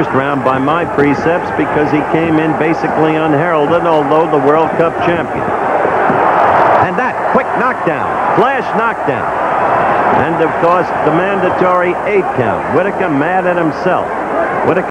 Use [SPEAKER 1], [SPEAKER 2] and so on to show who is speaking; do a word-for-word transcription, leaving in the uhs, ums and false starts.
[SPEAKER 1] first round by my precepts because he came in basically unheralded, although the World Cup champion. And that quick knockdown, flash knockdown. And, of course, the mandatory eight count. Whitaker mad at himself. Whitaker